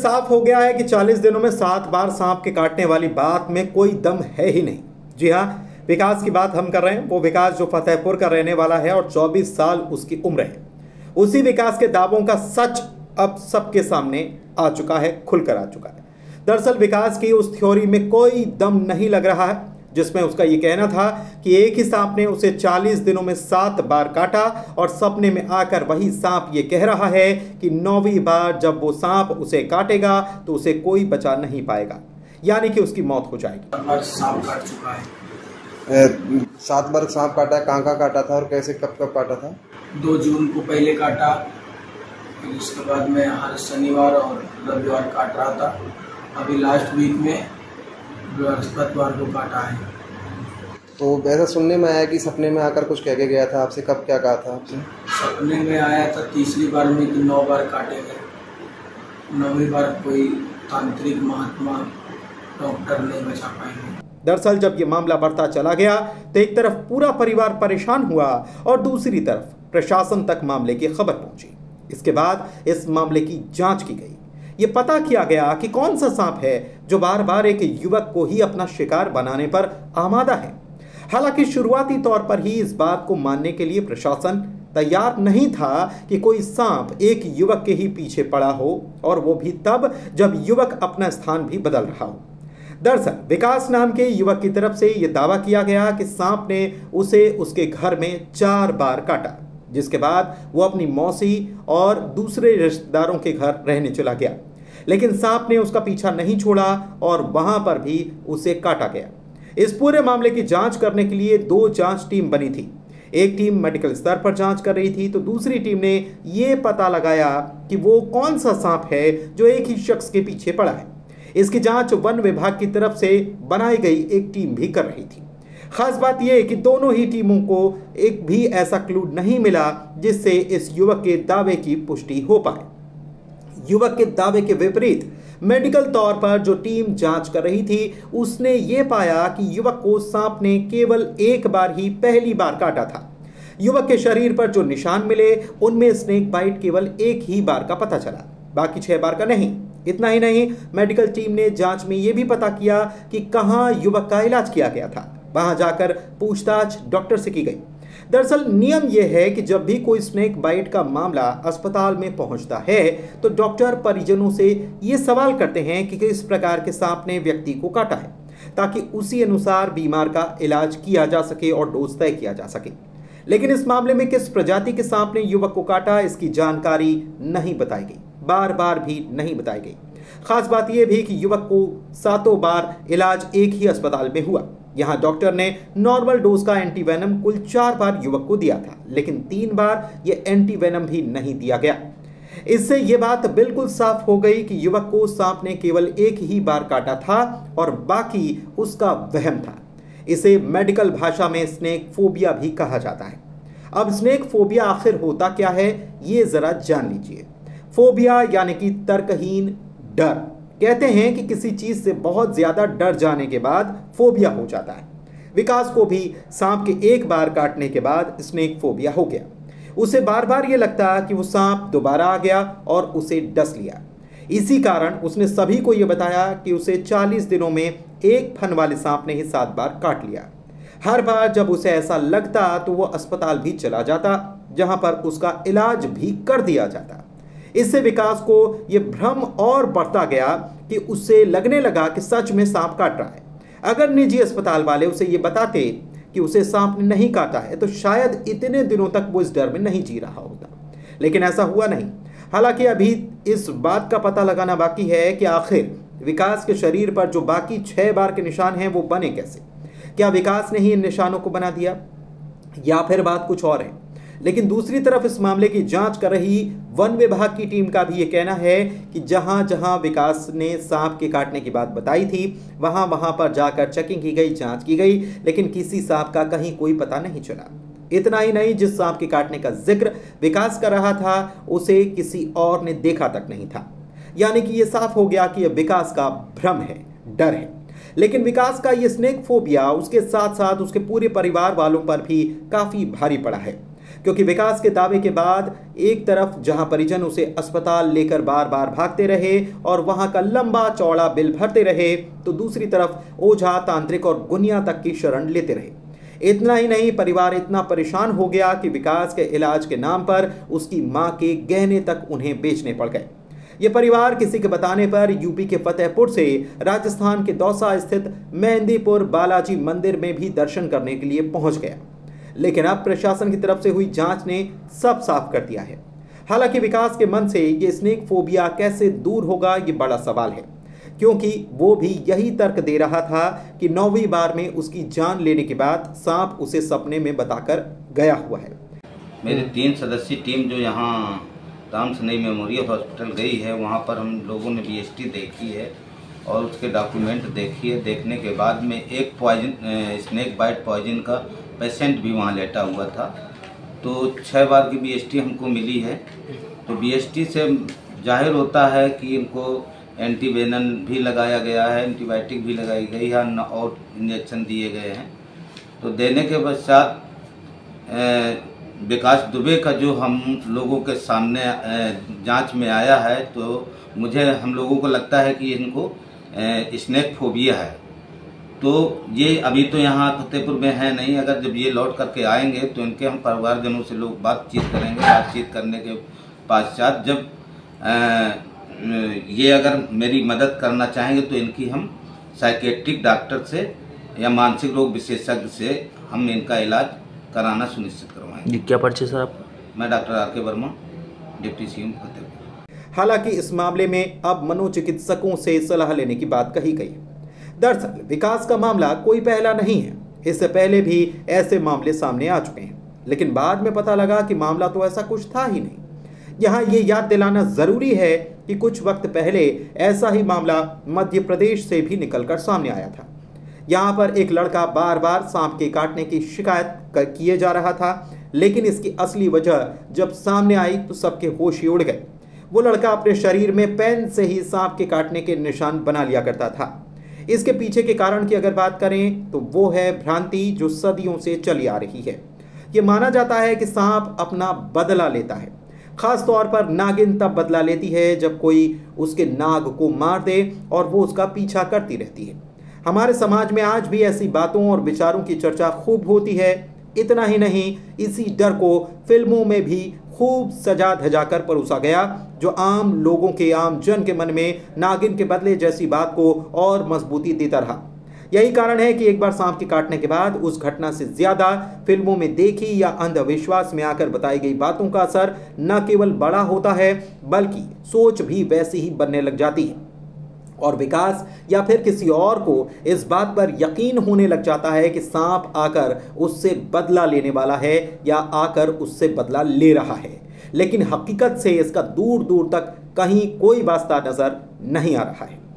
साफ हो गया है कि 40 दिनों में 7 बार सांप के काटने वाली बात में कोई दम है ही नहीं। जी हाँ, विकास की बात हम कर रहे हैं। वो विकास जो फतेहपुर का रहने वाला है और 24 साल उसकी उम्र है। उसी विकास के दावों का सच अब सबके सामने आ चुका है, खुलकर आ चुका है। दरअसल विकास की उस थ्योरी में कोई दम नहीं लग रहा है जिसमें उसका ये कहना था कि एक ही सांप ने उसे 40 दिनों में 7 बार काटा और सपने में आकर वही सांप ये कह रहा है कि 9वीं बार जब वो सांप उसे काटेगा तो उसे कोई बचा नहीं पाएगा, यानी कि उसकी मौत हो जाएगी। सांप काट चुका है 7 बार सांप काटा है। कहाँ काटा था और कैसे कब काटा था? 2 जून को पहले काटा, फिर उसके बाद में हर शनिवार और रविवार काट रहा था। अभी लास्ट वीक में बृहस्पतिवार को काटा है। तो ऐसा सुनने में आया कि सपने में आकर कुछ कह के गया था आपसे। कब क्या कहा था आपसे? सपने में आया था तीसरी बार में कि 9 बार काटेंगे। 9वीं बार कोई तांत्रिक महात्मा डॉक्टर नहीं बचा पाएंगे। दरअसल जब ये मामला बढ़ता चला गया तो एक तरफ पूरा परिवार परेशान हुआ और दूसरी तरफ प्रशासन तक मामले की खबर पहुंची। इसके बाद इस मामले की जांच की गई। ये पता किया गया कि कौन सा सांप है जो बार बार एक युवक को ही अपना शिकार बनाने पर आमादा है। हालांकि शुरुआती तौर पर ही इस बात को मानने के लिए प्रशासन तैयार नहीं था कि कोई सांप एक युवक के ही पीछे पड़ा हो, और वो भी तब जब युवक अपना स्थान भी बदल रहा हो। दरअसल विकास नाम के युवक की तरफ से यह दावा किया गया कि सांप ने उसे उसके घर में 4 बार काटा, जिसके बाद वो अपनी मौसी और दूसरे रिश्तेदारों के घर रहने चला गया। लेकिन सांप ने उसका पीछा नहीं छोड़ा और वहां पर भी उसे काटा गया। इस पूरे मामले की जांच करने के लिए 2 जांच टीम बनी थी। एक टीम मेडिकल स्तर पर जांच कर रही थी तो दूसरी टीम ने यह पता लगाया कि वो कौन सा सांप है जो एक ही शख्स के पीछे पड़ा है। इसकी जांच वन विभाग की तरफ से बनाई गई एक टीम भी कर रही थी। खास बात यह है कि दोनों ही टीमों को एक भी ऐसा क्लू नहीं मिला जिससे इस युवक के दावे की पुष्टि हो पाए। युवक के दावे के विपरीत मेडिकल तौर पर जो टीम जांच कर रही थी उसने ये पाया कि युवक को सांप ने केवल 1 बार ही पहली बार काटा था। युवक के शरीर पर जो निशान मिले उनमें स्नेक बाइट केवल 1 ही बार का पता चला, बाकी 6 बार का नहीं। इतना ही नहीं, मेडिकल टीम ने जांच में यह भी पता किया कि कहां युवक का इलाज किया गया था। वहां जाकर पूछताछ डॉक्टर से की गई। दरअसल नियम यह है कि जब भी कोई स्नेक बाइट का मामला अस्पताल में पहुंचता है तो डॉक्टर परिजनों से ये सवाल करते हैं कि किस प्रकार के सांप ने व्यक्ति को काटा है, ताकि उसी अनुसार बीमार का इलाज किया जा सके और डोज तय किया जा सके। लेकिन इस मामले में किस प्रजाति के सांप ने युवक को काटा, इसकी जानकारी नहीं बताई गई, बार बार भी नहीं बताई गई। खास बात यह भी कि युवक को 7 बार इलाज एक ही अस्पताल में हुआ। यहां डॉक्टर ने नॉर्मल डोज का एंटीवेनम कुल 4 बार युवक को दिया था, लेकिन 3 बार यह एंटीवेनम भी नहीं दिया गया। इससे यह बात बिल्कुल साफ हो गई कि युवक को सांप ने केवल 1 ही बार काटा था और बाकी उसका वहम था। इसे मेडिकल भाषा में स्नेक फोबिया भी कहा जाता है। अब स्नेक फोबिया आखिर होता क्या है, ये जरा जान लीजिए। फोबिया यानी कि तर्कहीन डर। कहते हैं कि किसी चीज से बहुत ज्यादा डर जाने के बाद फोबिया हो जाता है। विकास को भी सांप के 1 बार काटने के बाद स्नेक फोबिया हो गया। उसे बार बार ये लगता कि वो सांप दोबारा आ गया और उसे डस लिया। इसी कारण उसने सभी को यह बताया कि उसे 40 दिनों में एक फन वाले सांप ने ही 7 बार काट लिया। हर बार जब उसे ऐसा लगता तो वो अस्पताल भी चला जाता, जहां पर उसका इलाज भी कर दिया जाता। इससे विकास को यह भ्रम और बढ़ता गया कि उससे लगने लगा कि सच में सांप काट रहा है। अगर निजी अस्पताल वाले उसे यह बताते कि उसे सांप ने नहीं काटा है तो शायद इतने दिनों तक वो इस डर में नहीं जी रहा होता, लेकिन ऐसा हुआ नहीं। हालांकि अभी इस बात का पता लगाना बाकी है कि आखिर विकास के शरीर पर जो बाकी 6 बार के निशान हैं वो बने कैसे। क्या विकास ने ही इन निशानों को बना दिया या फिर बात कुछ और है। लेकिन दूसरी तरफ इस मामले की जांच कर रही वन विभाग की टीम का भी ये कहना है कि जहां जहां विकास ने सांप के काटने की बात बताई थी वहां वहां पर जाकर चेकिंग की गई, जांच की गई, लेकिन किसी सांप का कहीं कोई पता नहीं चला। इतना ही नहीं, जिस सांप के काटने का जिक्र विकास कर रहा था उसे किसी और ने देखा तक नहीं था। यानी कि यह साफ हो गया कि यह विकास का भ्रम है, डर है। लेकिन विकास का यह स्नेक फोबिया उसके साथ साथ उसके पूरे परिवार वालों पर भी काफी भारी पड़ा है। क्योंकि विकास के दावे के बाद एक तरफ जहां परिजन उसे अस्पताल लेकर बार बार भागते रहे और वहां का लंबा चौड़ा बिल भरते रहे, तो दूसरी तरफ ओझा, तांत्रिक और गुनिया तक की शरण लेते रहे। इतना ही नहीं, परिवार इतना परेशान हो गया कि विकास के इलाज के नाम पर उसकी मां के गहने तक उन्हें बेचने पड़ गए। ये परिवार किसी के बताने पर यूपी के फतेहपुर से राजस्थान के दौसा स्थित मेहंदीपुर बालाजी मंदिर में भी दर्शन करने के लिए पहुंच गया। लेकिन अब प्रशासन की तरफ से हुई जांच ने सब साफ कर दिया है। हालांकि विकास के मन से ये स्नेक फोबिया कैसे दूर होगा, ये बड़ा सवाल है, क्योंकि वो भी यही तर्क दे रहा था कि 9वीं बार में उसकी जान लेने के बाद सांप उसे सपने में बताकर गया हुआ है। मेरी 3 सदस्यीय टीम जो यहाँ राम सनई मेमोरियल हॉस्पिटल गई है, वहाँ पर हम लोगों ने BST देखी है और उसके डॉक्यूमेंट देखी है। देखने के बाद में एक स्नेक बाइट पॉइजन का पेशेंट भी वहाँ लेटा हुआ था। तो 6 बार की BST हमको मिली है। तो BST से जाहिर होता है कि इनको एंटीवेनम भी लगाया गया है, एंटीबायोटिक भी लगाई गई है और इंजेक्शन दिए गए हैं। तो देने के पश्चात विकास दुबे का जो हम लोगों के सामने जांच में आया है, तो हम लोगों को लगता है कि इनको स्नेक फोबिया है। तो ये अभी तो यहाँ फतेहपुर में है नहीं, अगर जब ये लौट करके आएंगे तो इनके हम परिवारजनों से लोग बातचीत करेंगे। बातचीत करने के पश्चात जब ये अगर मेरी मदद करना चाहेंगे तो इनकी हम साइकेट्रिक डॉक्टर से या मानसिक रोग विशेषज्ञ से हम इनका इलाज कराना सुनिश्चित करवाएंगे। क्या परिचय सर आप? मैं doctor RK Verma, deputy CM Fatehpur. हालांकि इस मामले में अब मनोचिकित्सकों से सलाह लेने की बात कही गई। दरअसल विकास का मामला कोई पहला नहीं है, इससे पहले भी ऐसे मामले सामने आ चुके हैं, लेकिन बाद में पता लगा कि मामला तो ऐसा कुछ था ही नहीं। यहाँ ये याद दिलाना जरूरी है कि कुछ वक्त पहले ऐसा ही मामला मध्य प्रदेश से भी निकलकर सामने आया था। यहाँ पर एक लड़का बार बार सांप के काटने की शिकायत किए जा रहा था, लेकिन इसकी असली वजह जब सामने आई तो सबके होश ही उड़ गए। वो लड़का अपने शरीर में पेन से ही सांप के काटने के निशान बना लिया करता था। इसके पीछे के कारण की अगर बात करें तो वो है भ्रांति जो सदियों से चली आ रही है। ये माना जाता है कि सांप अपना बदला लेता है। खास तौर पर नागिन तब बदला लेती है जब कोई उसके नाग को मार दे और वो उसका पीछा करती रहती है। हमारे समाज में आज भी ऐसी बातों और विचारों की चर्चा खूब होती है। इतना ही नहीं, इसी डर को फिल्मों में भी खूब सजा धजा कर परोसा गया, जो आम लोगों के, आम जन के मन में नागिन के बदले जैसी बात को और मजबूती देता रहा। यही कारण है कि एक बार सांप के काटने के बाद उस घटना से ज्यादा फिल्मों में देखी या अंधविश्वास में आकर बताई गई बातों का असर न केवल बड़ा होता है, बल्कि सोच भी वैसी ही बनने लग जाती है और विकास या फिर किसी और को इस बात पर यकीन होने लग जाता है कि सांप आकर उससे बदला लेने वाला है या आकर उससे बदला ले रहा है। लेकिन हकीकत से इसका दूर दूर तक कहीं कोई वास्ता नजर नहीं आ रहा है।